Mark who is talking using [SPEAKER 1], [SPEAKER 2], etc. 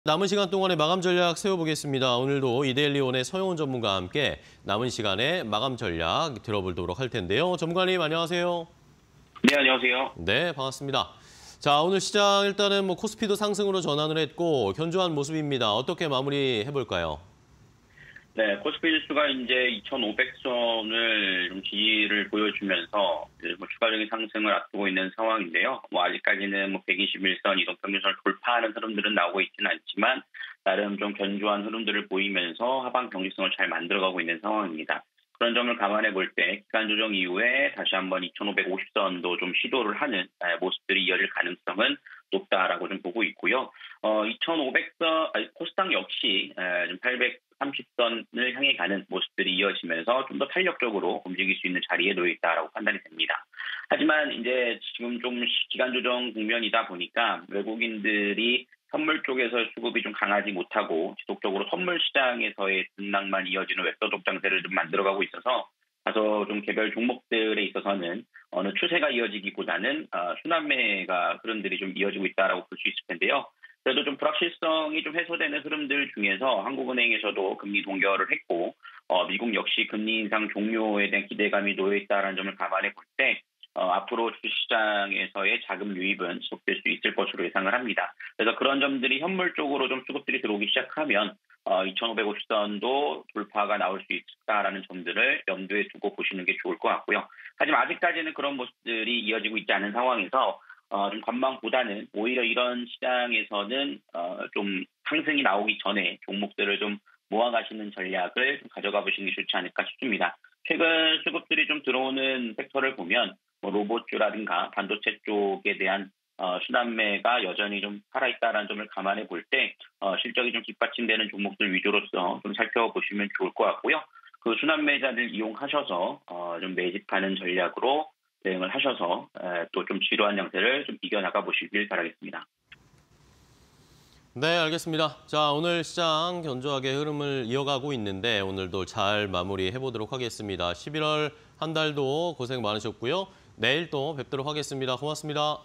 [SPEAKER 1] 남은 시간 동안의 마감 전략 세워보겠습니다. 오늘도 이데일리온의 서영훈 전문가와 함께 남은 시간에 마감 전략 들어보도록 할 텐데요. 전문가님 안녕하세요.
[SPEAKER 2] 네, 안녕하세요.
[SPEAKER 1] 네, 반갑습니다. 자, 오늘 시장 일단은 코스피도 상승으로 전환을 했고 견조한 모습입니다. 어떻게 마무리해볼까요?
[SPEAKER 2] 네, 코스피 지수가 이제 2,500선을 좀 지지를 보여주면서 추가적인 상승을 앞두고 있는 상황인데요. 아직까지는 121선 이동평균선을 돌파하는 흐름들은 나오고 있지는 않지만 나름 좀 견조한 흐름들을 보이면서 하방 경직성을 잘 만들어가고 있는 상황입니다. 그런 점을 감안해 볼 때 기간 조정 이후에 다시 한번 2,550선도 좀 시도를 하는 모습들이 이어질 가능성은 높다라고 좀 보고 있고요. 2,500선 코스닥 역시 좀 830선을 향해 가는 모습들이 이어지면서 좀 더 탄력적으로 움직일 수 있는 자리에 놓여 있다라고 판단이 됩니다. 하지만 이제 지금 좀 기간 조정 국면이다 보니까 외국인들이 선물 쪽에서 수급이 좀 강하지 못하고 지속적으로 선물 시장에서의 등락만 이어지는 웹소독 장세를 좀 만들어가고 있어서 다소 좀 개별 종목들에 있어서는 어느 추세가 이어지기보다는 순환매가 흐름들이 좀 이어지고 있다라고 볼 수 있을 텐데요. 그래도 좀 불확실성이 좀 해소되는 흐름들 중에서 한국은행에서도 금리 동결을 했고 미국 역시 금리 인상 종료에 대한 기대감이 놓여 있다는 점을 감안해 볼 때 앞으로 주시장에서의 자금 유입은 지속될 수 있을 것으로 예상을 합니다. 그래서 그런 점들이 현물 쪽으로 좀 수급들이 들어오기 시작하면 2,550선도 돌파가 나올 수 있다라는 점들을 염두에 두고 보시는 게 좋을 것 같고요. 하지만 아직까지는 그런 모습들이 이어지고 있지 않은 상황에서 좀 관망보다는 오히려 이런 시장에서는 좀 상승이 나오기 전에 종목들을 좀 모아가시는 전략을 좀 가져가 보시는 게 좋지 않을까 싶습니다. 최근 수급들이 좀 들어오는 섹터를 보면 로봇주라든가 반도체 쪽에 대한 순환매가 여전히 좀 살아있다는 점을 감안해 볼 때 실적이 좀 뒷받침되는 종목들 위주로서 좀 살펴보시면 좋을 것 같고요. 그 순환매자들 이용하셔서 좀 매집하는 전략으로 대응을 하셔서 또 좀 지루한 양세를 좀 이겨나가 보시길 바라겠습니다.
[SPEAKER 1] 네, 알겠습니다. 자, 오늘 시장 견조하게 흐름을 이어가고 있는데 오늘도 잘 마무리해보도록 하겠습니다. 11월 한 달도 고생 많으셨고요. 내일 또 뵙도록 하겠습니다. 고맙습니다.